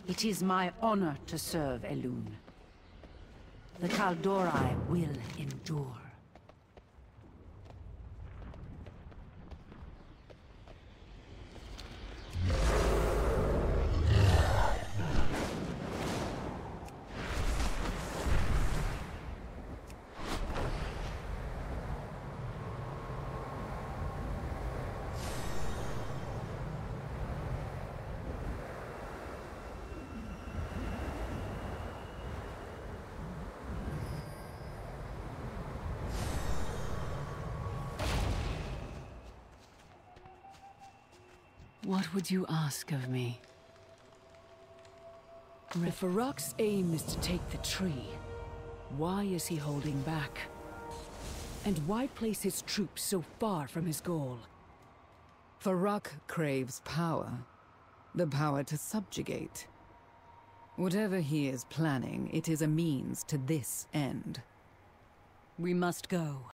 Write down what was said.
It is my honor to serve Elune. The Kaldori will endure. What would you ask of me? If Farak's aim is to take the tree, why is he holding back? And why place his troops so far from his goal? Farak craves power. The power to subjugate. Whatever he is planning, it is a means to this end. We must go.